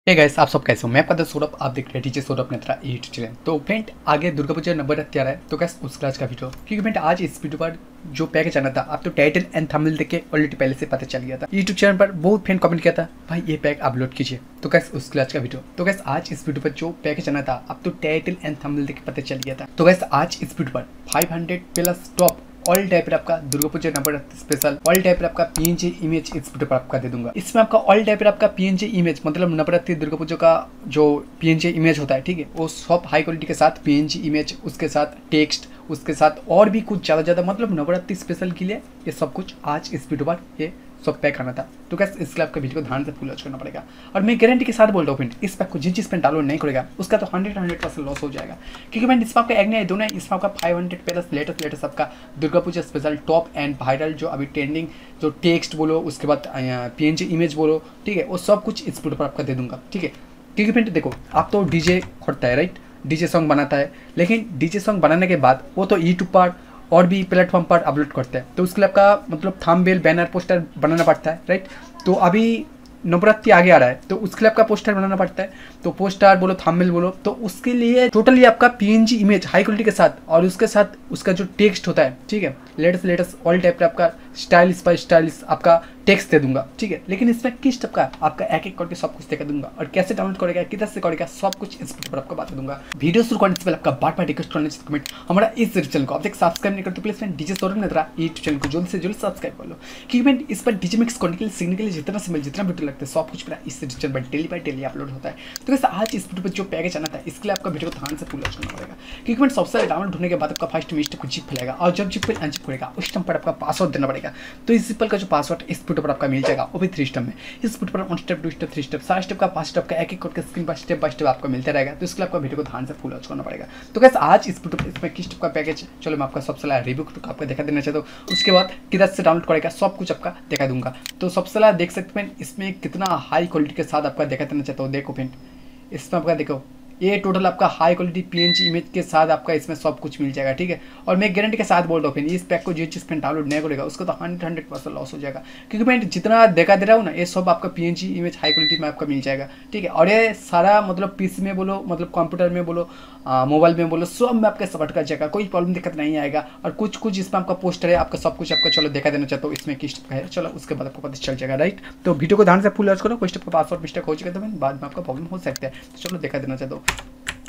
Hey guys, आप सब कैसे हो? मैं पता सौरभ, आप देख रहे हैं DJ Saurabh Netra YouTube channel. तो फ्रेंड, आगे दुर्गा पूजा नवरात्रि आ रहा है, तो गाइस उसका आज का वीडियो, क्योंकि फ्रेंड आज इस वीडियो पर जो पैकेज आना था, आप तो टाइटल एंड थंबनेल देख के ऑलरेडी पहले से पता चल गया था। यूट्यूब चैनल पर बहुत फ्रेंड कमेंट किया था, भाई ये पैक अपलोड कीजिए, तो गाइस उसके आज का वीडियो। तो गाइस आज इस वीडियो पर जो पैकेज आना था, आप तो टाइटल एंड थंबनेल देख के पता चल गया था। तो गाइस आज इस वीडियो पर 500 प्लस टॉप ऑल टाइप पर आपका Durga Puja Navratri special all type पर आपका पीएनजी इमेज इस वीडियो पर आपका दे दूंगा। इसमें आपका ऑल टाइप पर आपका पीएनजी इमेज मतलब नवरात्रि दुर्गा पूजा का जो पीएनजी इमेज होता है, ठीक है, वो सब हाई क्वालिटी के साथ पीएनजी इमेज, उसके साथ टेक्स्ट, उसके साथ और भी कुछ ज़्यादा मतलब नवरात्रि स्पेशल के लिए ये सब कुछ आज इस वीडियो पर ये सब पैक आना था। तो कैसे इसके लिए आपका वीडियो को ध्यान से फुल वॉच करना पड़ेगा। और मैं गारंटी के साथ बोल रहा हूँ फ्रेंड, इस पैक को जिस पे डाउनलोड नहीं करेगा उसका तो 100% लॉस हो जाएगा, क्योंकि फ्रेंड इसमें आपका एक नहीं दोनों है। इसमें आपका 500 प्लस लेटेस्ट आपका Durga Puja special top and viral जो अभी ट्रेंडिंग जो टेक्स्ट बोलो, उसके बाद पीएनजी इमेज बोलो, ठीक है, वो सब कुछ इस वीडियो पर आपका दे दूंगा, ठीक है। क्योंकि फ्रेंड देखो, आप तो डीजे खोलता है राइट, डीजे सॉन्ग बनाता है, लेकिन डीजे सॉन्ग बनाने के बाद वो तो यूट्यूब पर और भी प्लेटफॉर्म पर अपलोड करते हैं, तो उसके लिए आपका मतलब थंबनेल बैनर पोस्टर बनाना पड़ता है राइट। तो अभी नवरात्रि आगे आ रहा है, तो उसके लिए आपका पोस्टर बनाना पड़ता है, तो पोस्टर बोलो थंबनेल बोलो, तो उसके लिए टोटली आपका पीएनजी इमेज हाई क्वालिटी के साथ और उसके साथ उसका जो टेक्स्ट होता है, ठीक है, लेटेस्ट ऑल टाइप का आपका स्टाइलिश बाय स्टाइलिश आपका टेक्स्ट दे दूंगा, ठीक है। लेकिन इसमें किस टाइप का आपका एक एक करके सब कुछ दिखा दूंगा, और कैसे डाउनलोड करेगा, किधर से करेगा, सब कुछ इस वीडियो पर आपको बता दूंगा। वीडियो शुरू करने से पहले आपका बार बार रिक्वेस्ट करना चाहिए कमेंट हमारा इस चैनल को आप तक सब्सक्राइब नहीं करते, please friend DJ Saurabh Netra YouTube channel को जल्द से जल्द सब्सक्राइब कर लो, क्योंकि फ्रेंड इस पर डीजे मिक्स करने के लिए सीखने के लिए जितना समय जितना वीडियो लगता है सब कुछ मेरा इस चैनल पर डेली बाय डेली अपलोड होता है। तो वैसे आज इस वीडियो पर जो पैकेज आना था, इसके लिए आपका वीडियो को ध्यान से फुल वॉच करना पड़ेगा, क्योंकि फ्रेंड सबसे डाउनलोड होने के बाद आपका फर्स्ट मिस्टेक को जिप खुलेगा, और जब जिप अनजिप होगा उस टाइम पर आपका पासवर्ड देना पड़ेगा। तो इस जिप का जो पासवर्ड इस वीडियो पर आपका मिल जाएगा, वो भी 3 स्टेप में। इस वीडियो पर 1 स्टेप 2 स्टेप 3 स्टेप 4 स्टेप का 5 स्टेप का एक एक करके स्क्रीन पर स्टेप बाय स्टेप आपको मिलता रहेगा। तो इसके लिए आपका वीडियो को ध्यान से फुल वॉच करना पड़ेगा। तो गाइस आज इस वीडियो इसमें किस टाइप का पैकेज, चलो मैं आपका सबसे पहले रिव्यू आपको दिखा देना चाहता हूँ, उसके बाद किधर से डाउनलोड करेगा सब कुछ आपका दिखा दूंगा। तो सबसे पहले देख सकते हैं इसमें कितना हाई क्वालिटी के साथ आपका दिखा देना चाहता हूँ। देखो फ्रेंड, इसमें आपका देखो ये टोटल आपका हाई क्वालिटी पीएनजी इमेज के साथ आपका इसमें सब कुछ मिल जाएगा, ठीक है। और मैं गारंटी के साथ बोल रहा हूँ इस पैक को जो चीज़ डाउनलोड नहीं करेगा उसका तो 100% लॉस हो जाएगा, क्योंकि मैं जितना देखा दे रहा हूँ ना, ये सब आपका पीएनजी इमेज हाई क्वालिटी में आपका मिल जाएगा, ठीक है। और ये सारा मतलब पीसी में बोलो, मतलब कंप्यूटर में बोलो, मोबाइल में बोलो, सब में आपका सपोर्ट कर जाएगा, कोई प्रॉब्लम दिक्कत नहीं आएगा। और कुछ इसमें आपका पोस्टर है, आपका सब कुछ आपका चलो दिखा देना चाहता हूँ इसमें किस है, चलो उसके बाद आपको पता चल जाएगा राइट। तो वीडियो को ध्यान से फुल वॉच करो, कोई स्टेप का पासवर्ड मिस्टेक हो जाएगा तो बाद में आपका प्रॉब्लम हो सकता है। तो चलो दिखा देना चाहता हूँ।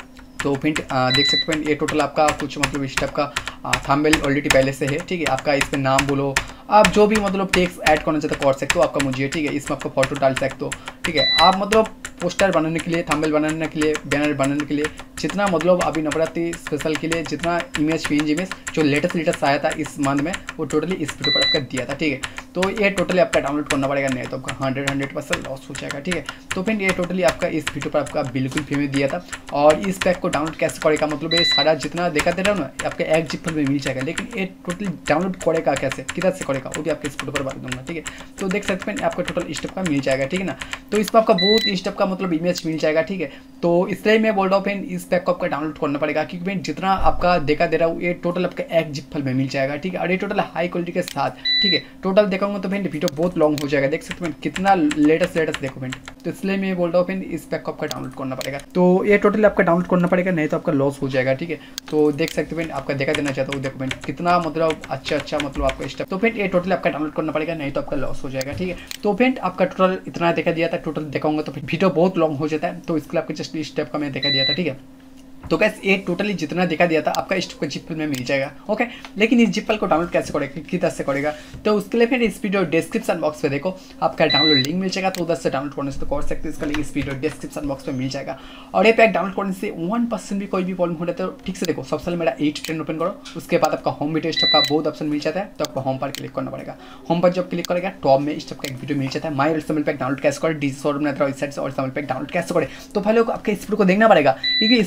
तो फ्रेंड देख सकते हैं ये टोटल आपका कुछ मतलब इस टाइप का थंबनेल ऑलरेडी पहले से है, ठीक है। आपका इसमें नाम बोलो, आप जो भी मतलब टेक्स्ट ऐड करना चाहते हो कर सकते हो आपका मुझे, ठीक है। इसमें आपका फोटो डाल सकते हो, ठीक है। आप मतलब पोस्टर बनाने के लिए, थंबनेल बनाने के लिए, बैनर बनाने के लिए, जितना मतलब अभी नवरात्रि स्पेशल के लिए जितना इमेज पीएनजी इमेज जो लेटेस्ट आया था इस मंथ में, वो टोटली इस वीडियो पर आपका दिया था, ठीक है। तो ये टोटली आपका डाउनलोड करना पड़ेगा, नहीं तो आपका 100% लॉस हो जाएगा, ठीक है। तो फ्रेंड ये टोटली आपका इस वीडियो पर आपका बिल्कुल फ्री में दिया था। और इस पैक को डाउनलोड कैसे करेगा, मतलब ये सारा जितना देखा दे रहा हूँ ना, आपका एक जिप फाइल में मिल जाएगा, लेकिन ये टोटली डाउनलोड करेगा कैसे, किधर से करेगा, वो भी आपके इस वीडियो पर बता दूंगा, ठीक है। तो देख सकते हैं आपका टोटल स्टेप का मिल जाएगा, ठीक है ना। तो इसमें आपका बहुत स्टेप का मतलब इमेज मिल जाएगा, ठीक है। तो इसलिए मैं बोल रहा हूँ फ्रेंड इस पैक को आपका डाउनलोड करना पड़ेगा, क्योंकि फ्रेंड जितना आपका देखा दे रहा हूँ ये टोटल आपका एक जिप फाइल में मिल जाएगा, ठीक है। और ये टोटल हाई क्वालिटी के साथ, ठीक है। टोटल देखाऊंगा तो फ्रेंड वीडियो बहुत लॉन्ग हो जाएगा, देख सकते हैं कितना लेटेस्ट देखो फ्रेंड। तो इसलिए मैं बोल रहा हूँ फ्रेंड इस पैक को आपका डाउनलोड करना पड़ेगा। तो ये टोटल आपका डाउनलोड करना पड़ेगा, नहीं तो आपका लॉस हो जाएगा, ठीक है। तो देख सकते हैं आपका देखा देना चाहता हूँ, देखो फ्रेंड कितना मतलब अच्छा मतलब आपका स्टेप। तो फ्रेंड ये टोटल आपका डाउनलोड करना पड़ेगा, नहीं तो आपका लॉस हो जाएगा, ठीक है। तो फ्रेंड आपका टोटल इतना देखा दिया था, टोटल दिखाऊंगा तो वीडियो बहुत लॉन्ग हो जाता है, तो इसके लिए आपको जस्ट इस स्टेप का मैं देखा दिया था, ठीक है। तो गाइस ये टोटली जितना देखा दिया था आपका इस जिप फाइल में मिल जाएगा, ओके। लेकिन इस जिप फाइल को डाउनलोड कैसे करेगा, किधर से करेगा, तो उसके लिए फिर इस वीडियो डिस्क्रिप्शन बॉक्स पे देखो आपका डाउनलोड लिंक मिल जाएगा, तो उधर से डाउनलोड करने से तो कर सकते हैं। इसका लिंक इस वीडियो डिस्क्रिप्शन बॉक्स में मिल जाएगा। और ये पैक डाउनलोड करने से 1% भी कोई भी प्रॉब्लम हो जाता है, तो ठीक से देखो सबसे पहले मेरा 8 ओपन करो, उसके बाद आपका होम वीडियो स्टेप का बहुत ऑप्शन मिल जाता है, तो आपको होम पर क्लिक करना पड़ेगा। होम पर जब क्लिक करेगा टॉप में स्टेप का एक वीडियो मिल जाता है, माई ऑरिजिनल पैक डाउनलोड कैसे करें, डीजे सौरभ नेत्रा वेबसाइट से ऑरिजिनल पैक डाउनलोड कैसे करें। तो पहले आपके इस वीडियो को देखना पड़ेगा, क्योंकि इस वीडियो पर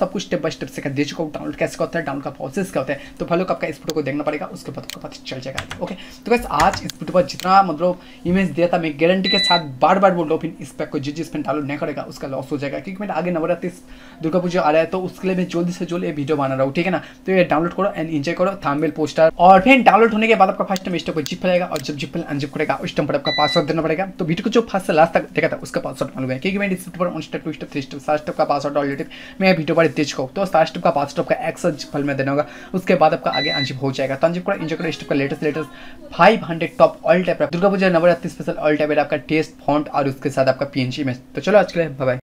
सब कुछ स्टेप बाय स्टेप सिखा दे चुका हूँ। डाउनलोड कैसे होता है, डाउनलोड का प्रोसेस क्या होता है, तो फॉलो आपका इस वीडियो को देखना पड़ेगा, उसके बाद आपको पता चल जाएगा। ओके, तो गाइस आज इस वीडियो पर जितना मतलब इमेज दिया था, मैं गारंटी के साथ बार बार बोल रहा हूँ, फिर इस पैक को जिस पे डाउनलोड नहीं करेगा उसका लॉस हो जाएगा, क्योंकि मैं आगे नवरात्रि दुर्गा पूजा आ रहा है, तो उसके लिए मैं जल्दी से जल्दी ये वीडियो बना रहा हूँ, ठीक है ना। तो ये डाउनलोड करो एंड एंजॉय करो, थंबनेल पोस्टर, और फिर डाउनलोड होने के बाद आपका फर्स्ट टाइम स्टेप को जिप रहेगा, और जब जिप अनजिप करेगा उस टाइम पर आपका पासवर्ड देना पड़ेगा। तो वीडियो को जो फर्स्ट से लास्ट तक देखा था उसका पासवर्ड मालूम है, क्योंकि मैं इस वीडियो पर 1 स्टेप 2 स्टेप 3 स्टेप 7 स्टेप का पासवर्ड ऑलरेडी मैं वीडियो पर दे चुका हूँ। तो 7 स्टेप का 5 स्टेप का एक्सेल फल में देना होगा, उसके बाद आपका आगे अनजिप हो जाएगा। तो अनजिप करो, एंजॉय करो, स्टेप का latest 500 top all type Durga Puja Navratri special all type आपका टेस्ट फॉन्ट और उसके साथ आपका पीएनजी में। तो चलो आज के लिए बाय बाय।